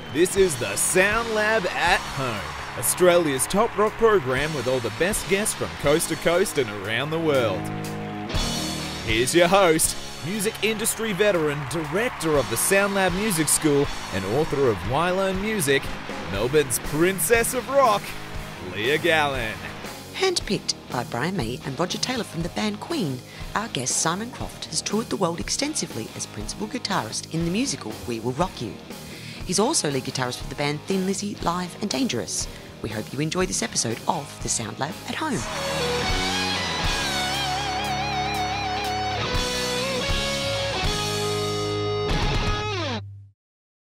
This is the Sound Lab at Home, Australia's top rock program with all the best guests from coast to coast and around the world. Here's your host, music industry veteran, director of the Sound Lab Music School, and author of Why Learn Music, Melbourne's Princess of Rock, Leah Gallen. Handpicked by Brian May and Roger Taylor from the band Queen, our guest Simon Croft has toured the world extensively as principal guitarist in the musical We Will Rock You. He's also lead guitarist for the band Thin Lizzy, Live and Dangerous. We hope you enjoy this episode of the Sound Lab at Home.